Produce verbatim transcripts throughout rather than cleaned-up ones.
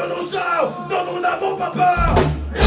de nos sœurs dont nous n'avons pas peur.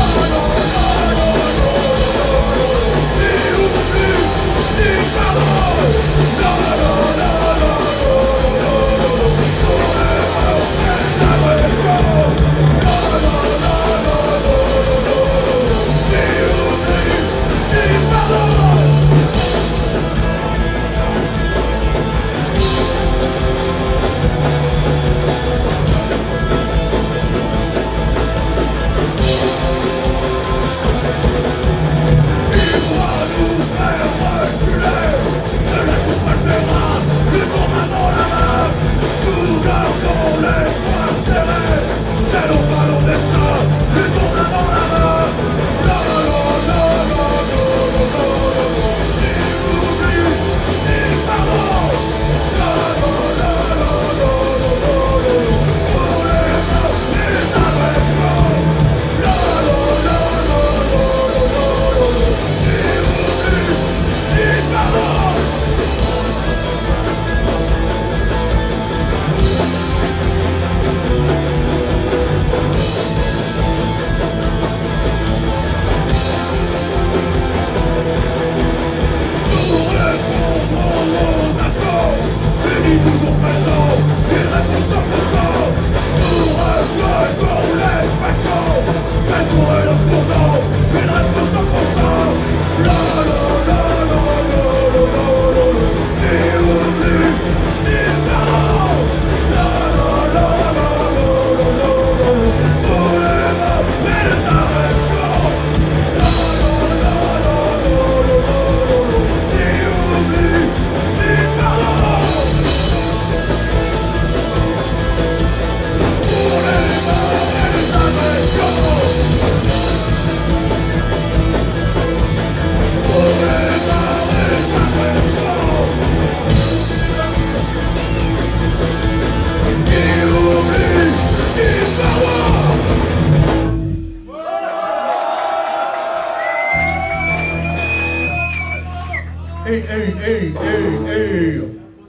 Hey, hey, hey, hey, hey.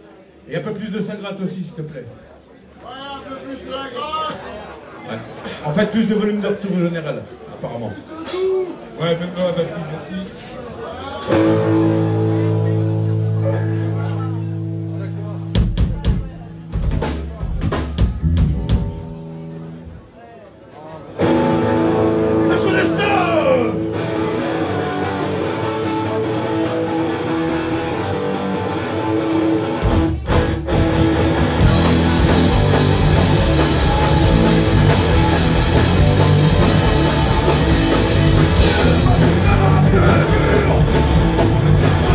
Et un peu plus de Saint-Gratte aussi, s'il te plaît. Ouais, un peu plus de Saint-Gratte. Ouais. En fait, plus de volume de retour général, apparemment. Ouais, même dans la batterie, merci. Nous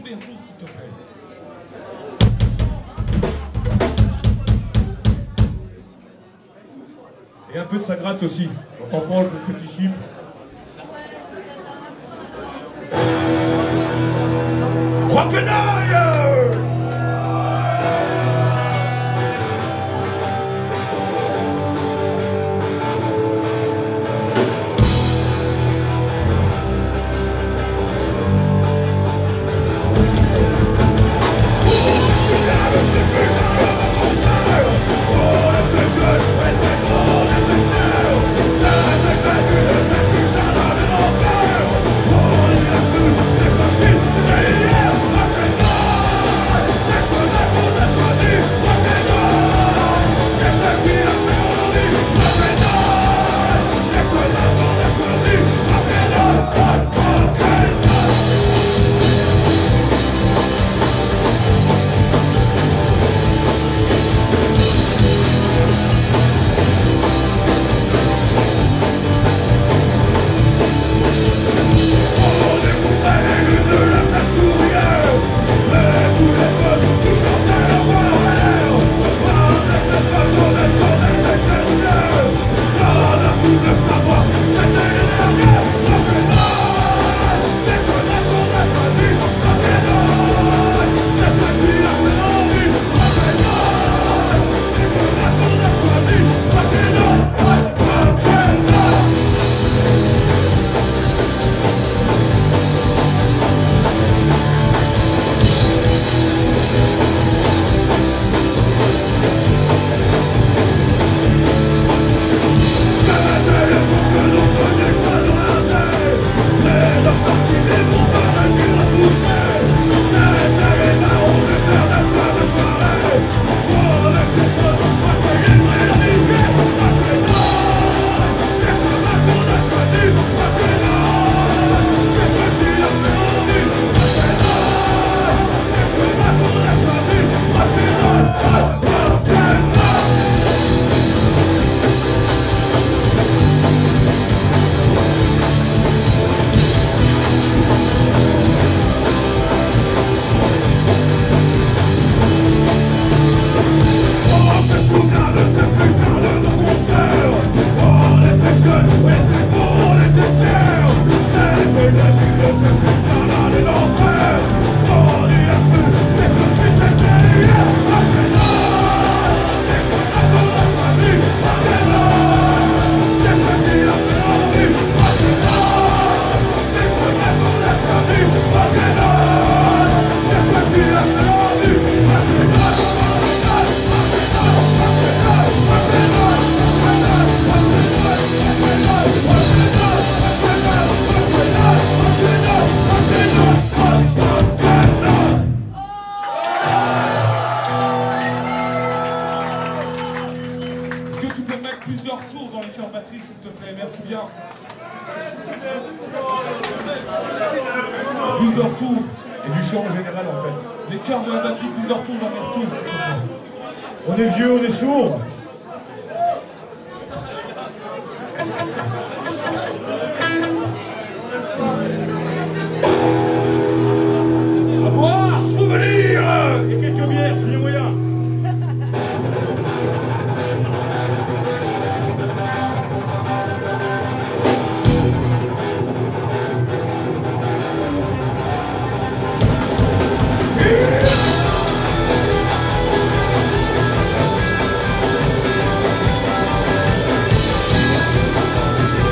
premier tour, s'il te plaît. Et un peu de ça gratte aussi. On t'en pense, le petit chip. Rock'n'Aille! Plusieurs tours et du chant en général en fait. Les cœurs de la batterie, plusieurs tours dans les retours, s'il te plaît. On est vieux, on est sourd. À boire! Souvenir! Et quelques bières, c'est les moyens. Yeah.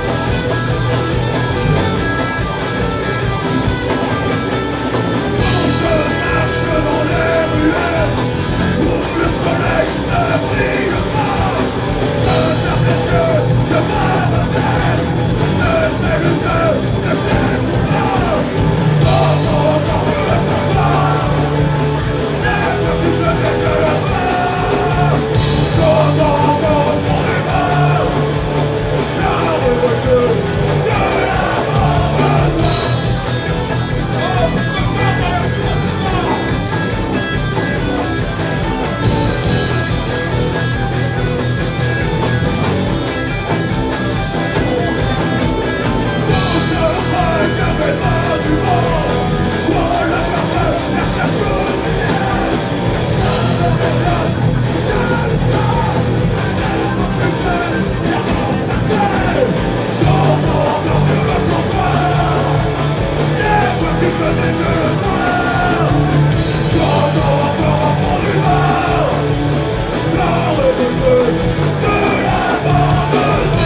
connais que le noir. J'entends encore un fond du bar la révolte de l'abandonnement.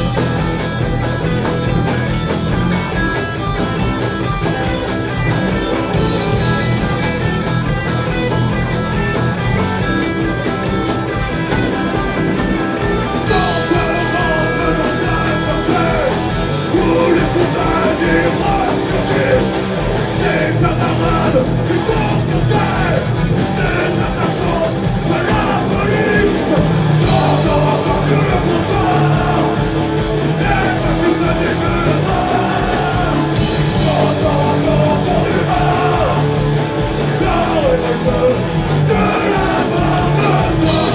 Des camarades qui confrontaient des attaquants à la police. J'entends encore sur le comptoir des pas plus connus que le noir. J'entends encore au fond du bar la révolte de l'abandonnement.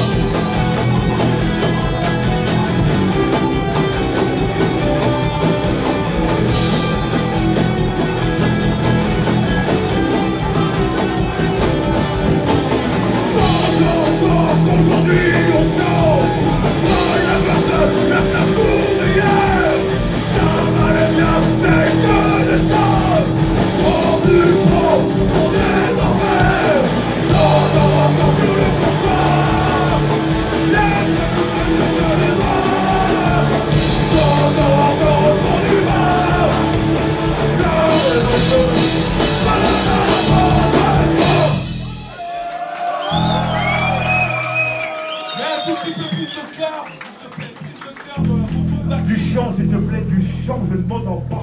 Aujourd'hui on chante à la verte, la classe ouvrière. Ça valait bien tel que des sables au plus profond des enfers. J'entends encore sur le comptoir les plus que les noirs. J'entends encore au fond du bar la révolte de l'abandonnement. Un tout petit peu plus de cœur, s'il te plaît, plus de cœur dans la retour back. Du chant, s'il te plaît, du chant, je ne m'entends pas.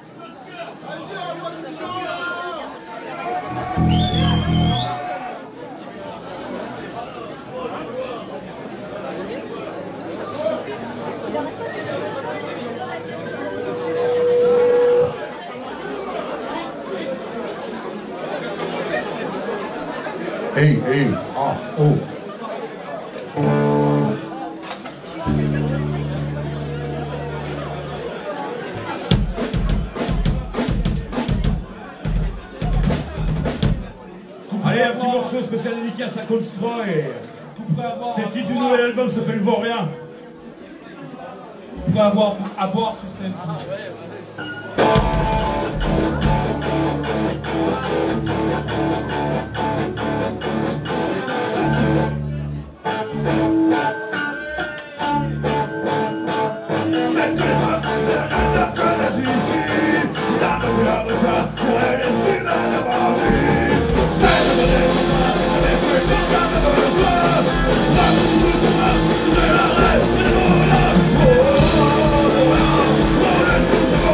Hey, hey, ah, oh. Allez, un petit morceau spécial dédicace à Constroy. C'est le titre du nouvel album, s'appelle Vaurien. Vous pouvez avoir à boire sur scène. Cette époque, rien n'a que des ici. La moitié, la moitié, j'aurais les humains d'avoir vu. Cette monnaie, avec ceux qui en ont besoin. La tous de moi, c'était la rêve, et les voilà. Oh, oh, oh, oh, on est tous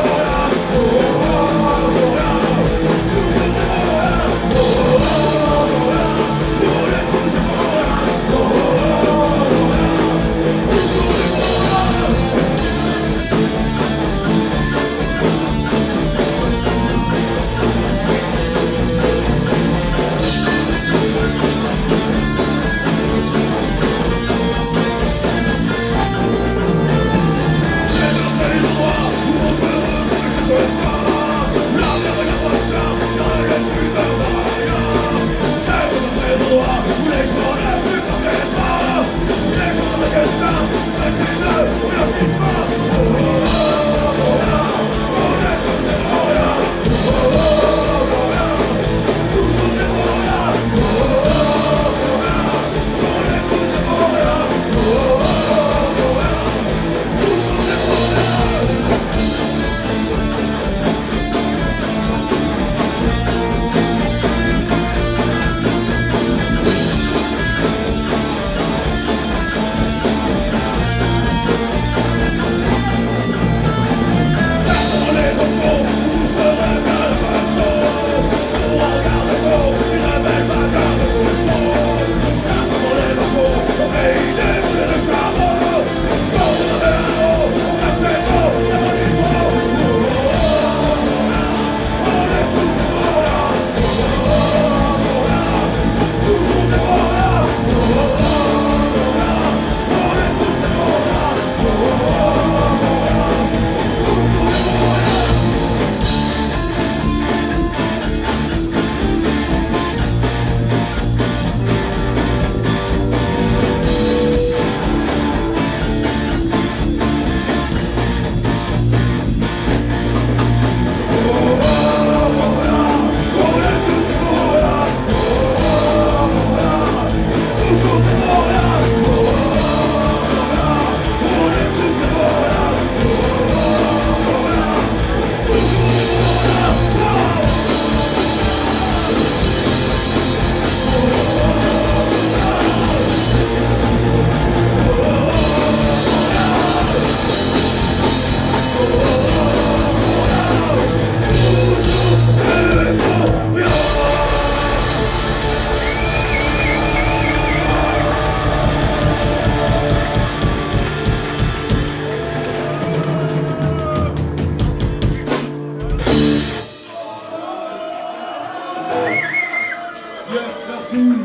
Yeah, merci.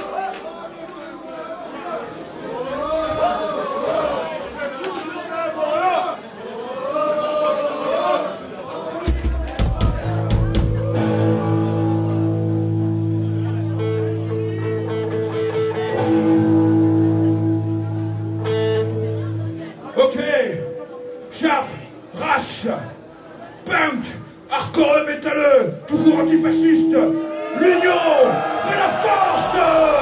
Ok, sharp, rash, punk, hardcore et métalleux, toujours antifasciste, l'union fait la force.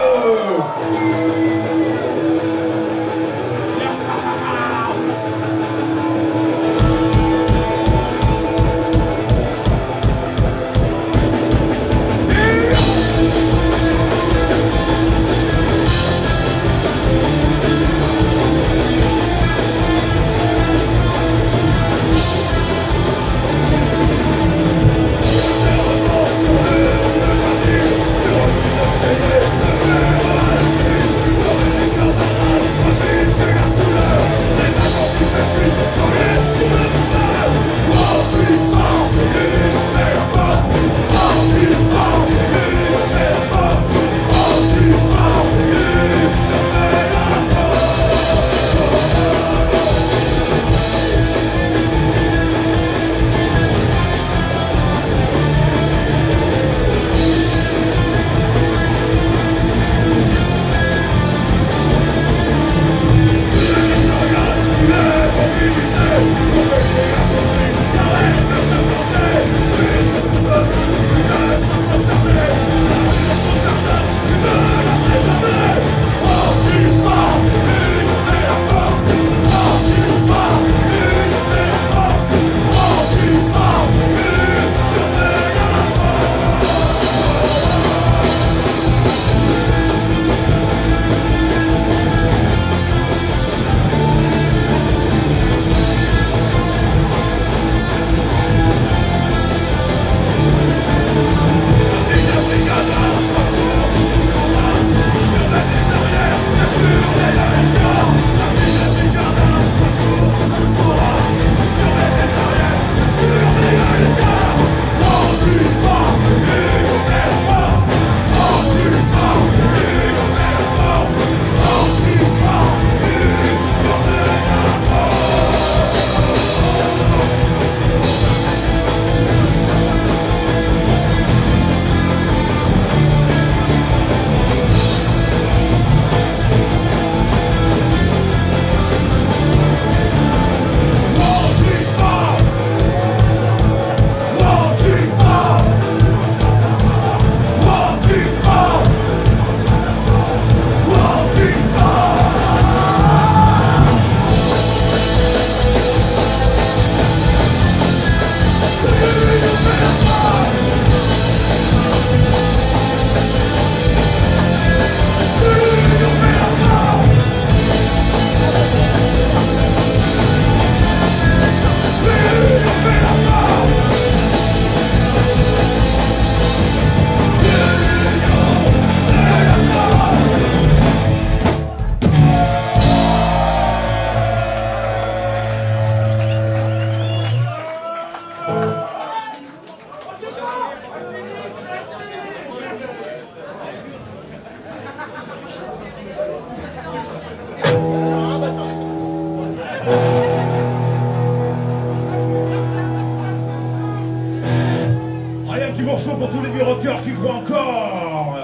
Allez, un petit morceau pour tous les vieux rockers qui croient encore.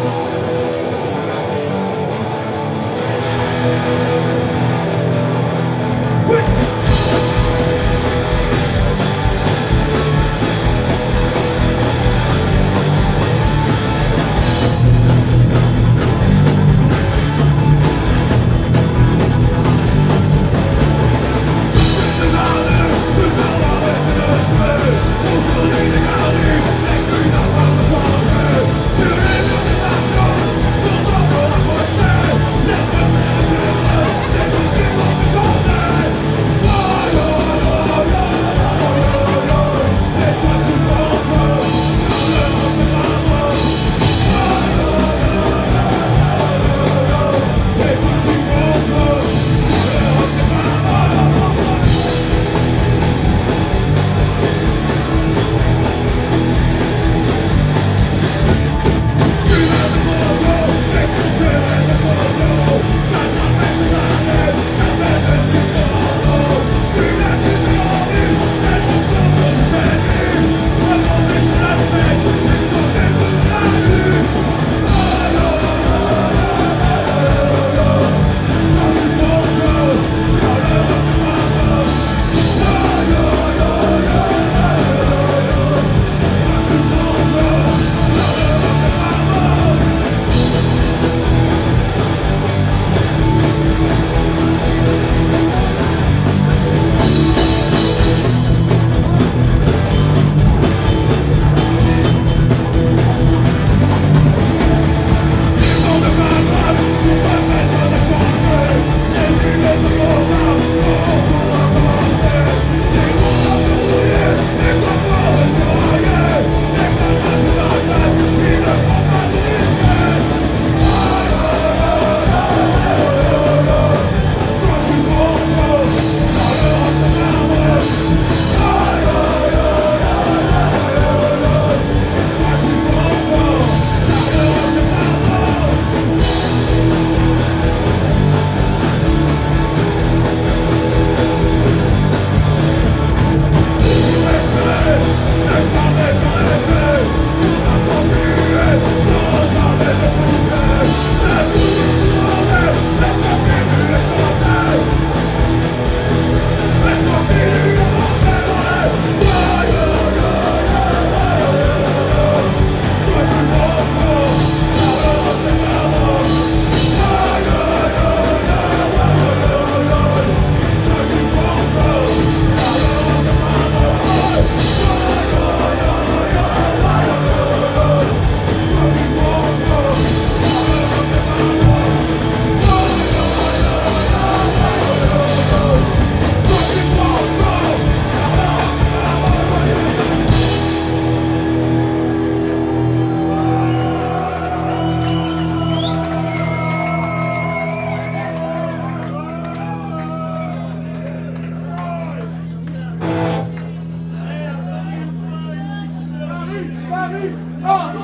Oui. Aujourd'hui les galeries, les culs d'un peu changé.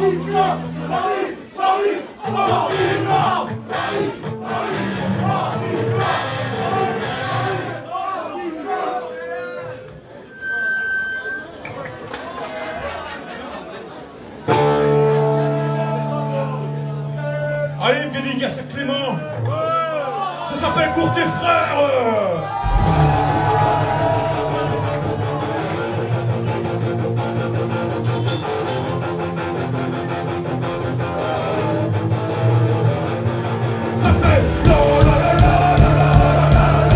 Allez, une dédicace à Clément. Ça s'appelle Pour tes frères. Ça fait la la la la la la la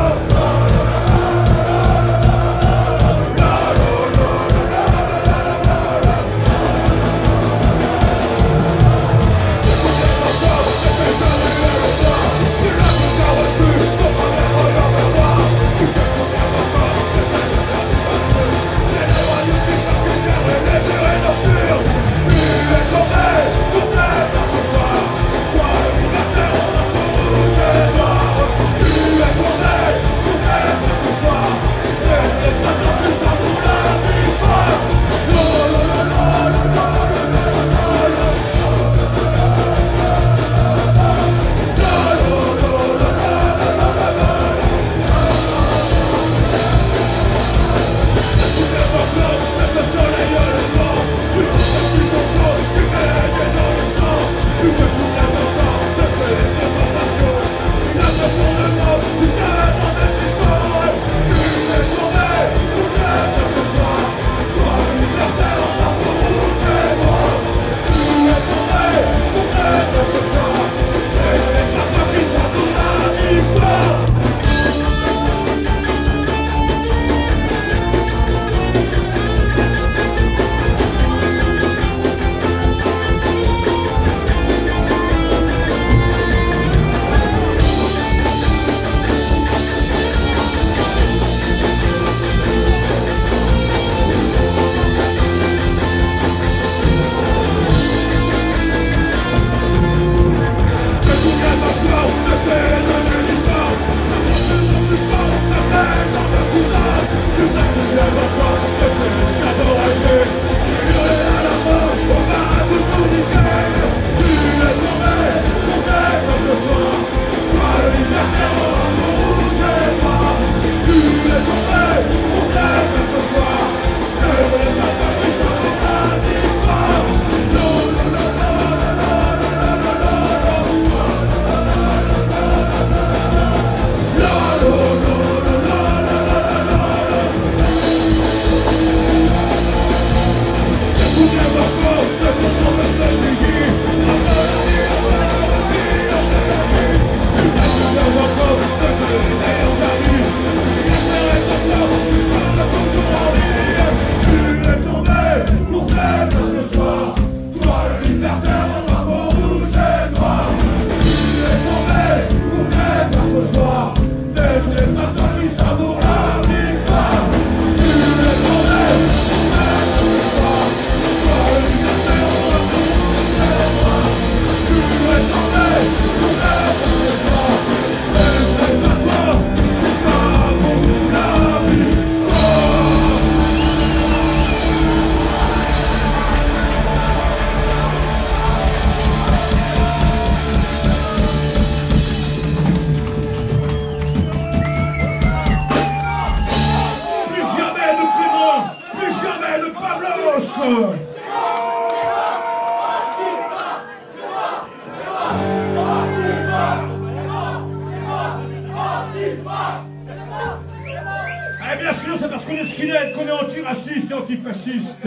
Eh bien sûr, c'est parce qu'on est skinhead qu'on est anti-raciste et antifasciste.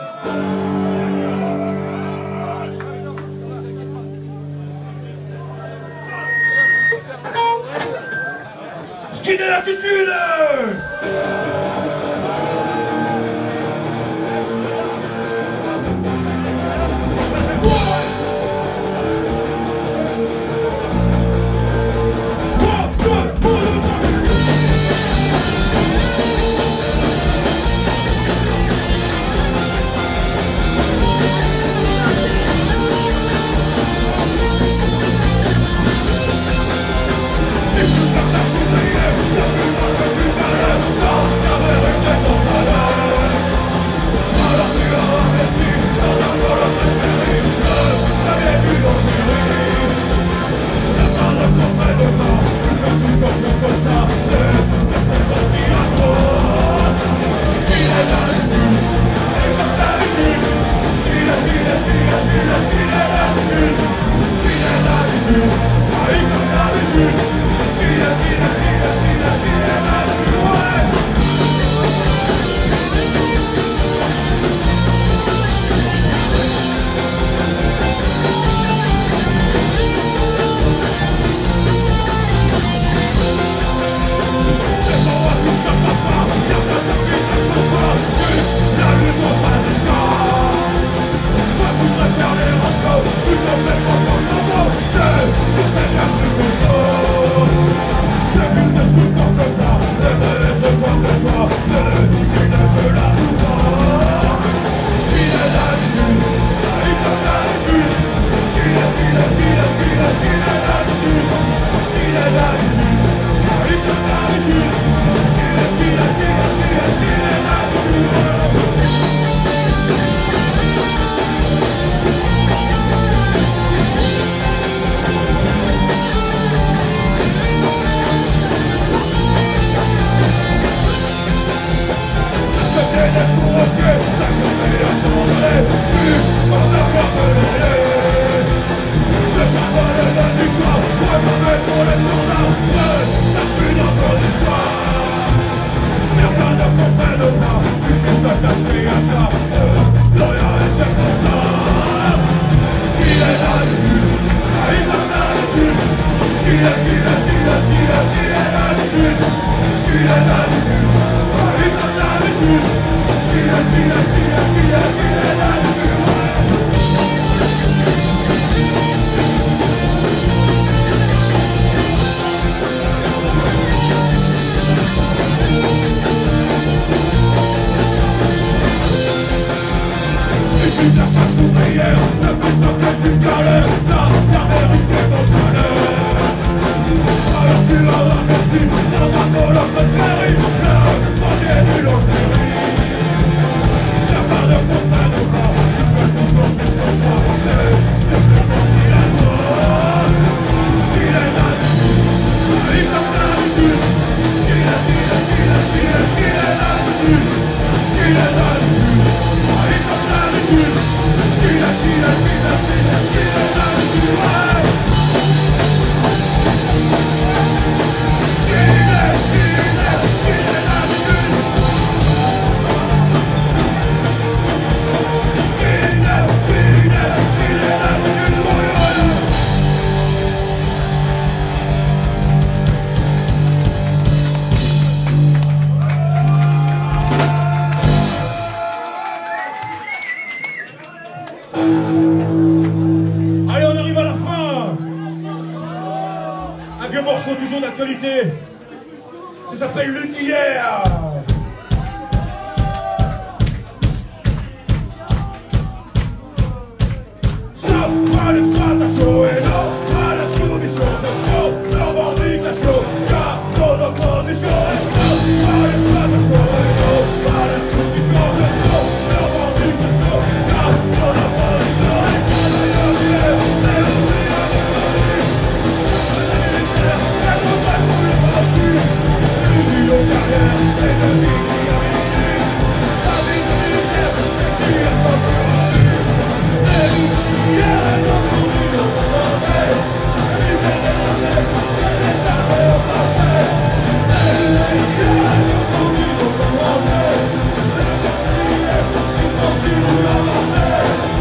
Skinhead attitude. La morceau toujours d'actualité. Ça s'appelle Lune d'hier. Stop à l'exploitation et non à la soumission sociale, revendication, car ton opposition est stop à l'exploitation et non à la soumission sociale, revendication, car ton opposition est travailleurs d'hier, et ouvriers de Paris, les militaires, et pour pas pour les partis, les usines aux carrières, et de vie qui a fini, la vie de militaire, c'est qui a pas fait la vie, les ouvriers d'aujourd'hui n'ont pas changé, les misères c'est des années au passé, les ouvriers d'aujourd'hui n'ont pas changé, c'est la classe qui continue à marcher.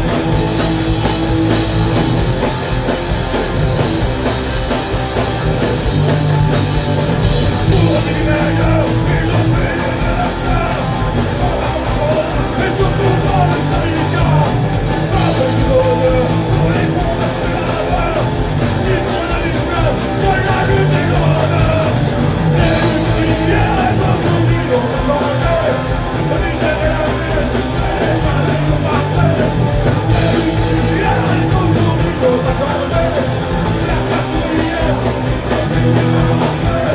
Pour des meilleurs, ils ont payé la chair, et surtout dans le syndicat, avec l'honneur pour les combattants de la valeur, ils prennent la lumière, c'est la lutte des grandeurs. Les ouvriers d'aujourd'hui n'ont pas changé, la misère et la vie, c'est les années qui ont passé. Les ouvriers d'aujourd'hui n'ont pas changé, c'est la classe ouvrière qui continue à marcher.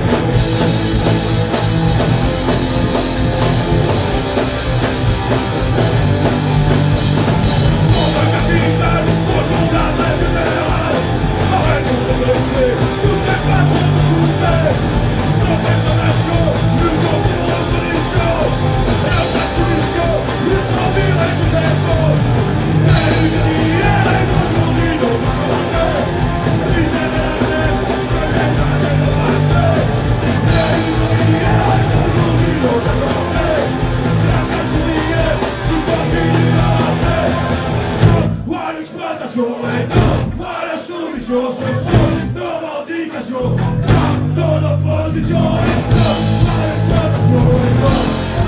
Contre le capital, retourne la trêve générale. Arrêtons de blesser tous ces patrons de souffler. Sans préparation, luttons pour l'opposition. Et la place soumission, luttons virer tous ces fonds. Les luttes d'hier et d'aujourd'hui n'ont pas changé. La misère et la haine, c'est les années de passé. Les luttes d'hier et d'aujourd'hui n'ont pas changé. C'est la classe ouvrière qui continue à marcher. Stop à l'exploitation et non à la soumission sociale, nos revendications, car ton opposition est stop à l'exploitation et non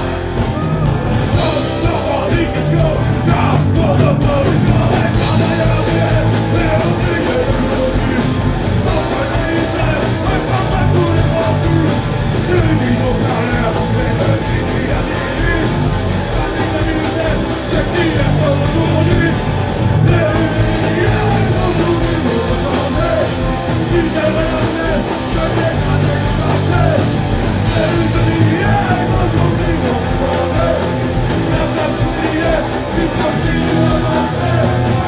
nos revendications, car ton opposition est travailleurs d'hier et ouvriers d'aujourd'hui. Contre la misère et contre tous les partis, les usines aux carrières et le vie qui a vieilli. La vie de misère, c'est d'hier pour aujourd'hui. Les ouvriers d'aujourd'hui n'ont pas changé, misère et la haine, c'est les années qui passent. Les luttes d'hier d'aujourd'hui n'ont pas changé, c'est la place ouvrière qui continue à marcher.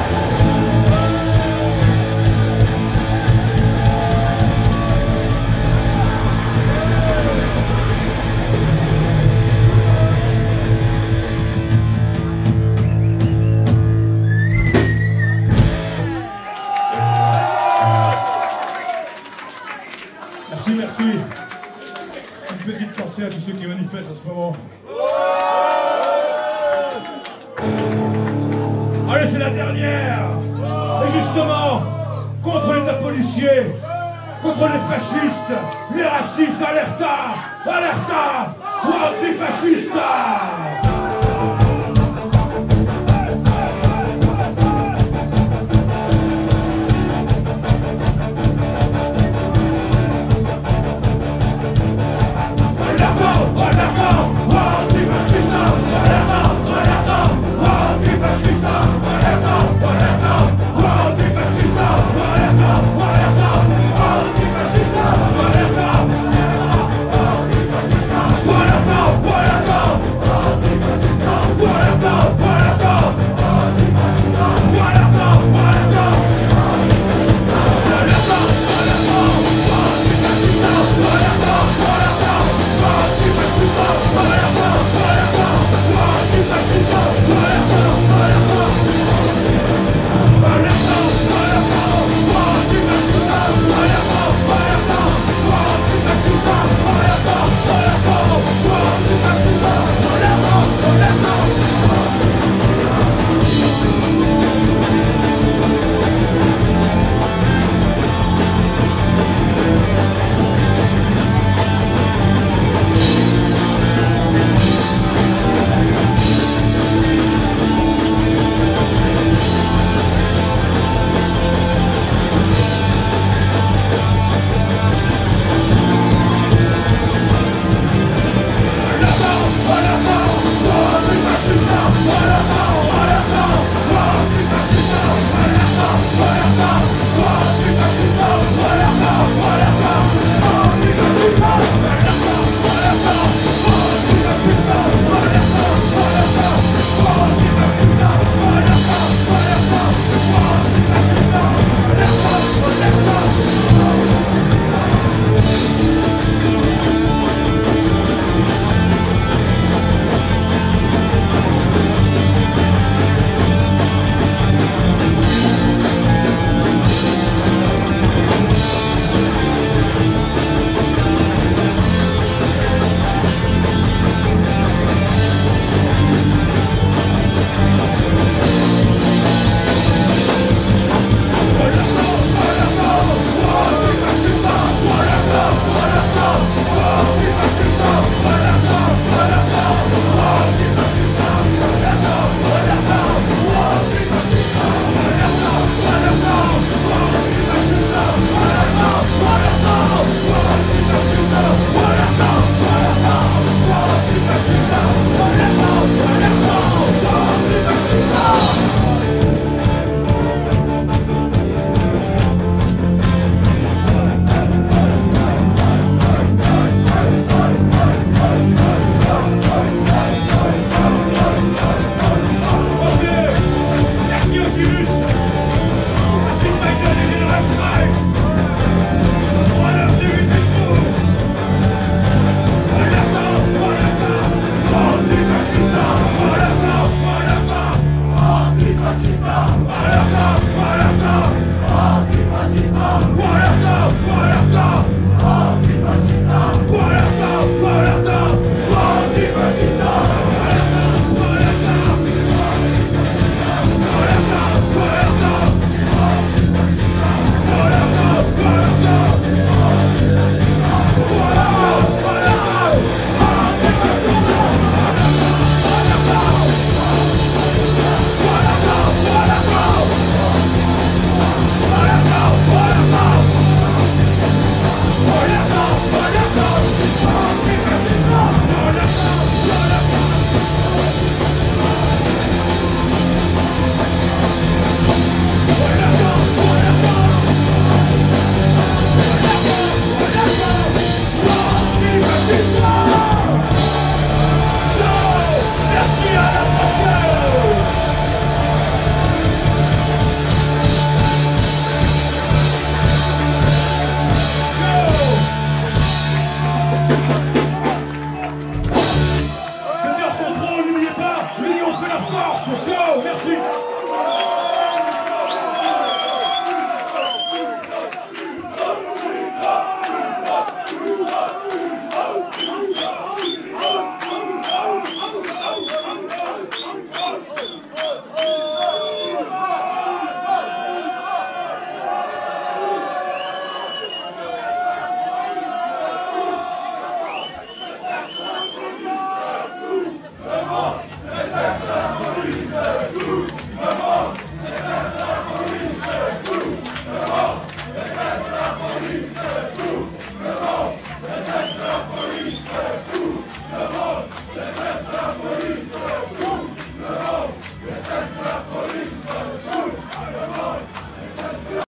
Merci, merci. Une petite pensée à tous ceux qui manifestent en ce moment. Allez, c'est la dernière. Et justement, contre l'État policier, contre les fascistes, les racistes, alerta, alerta, ou antifascistes.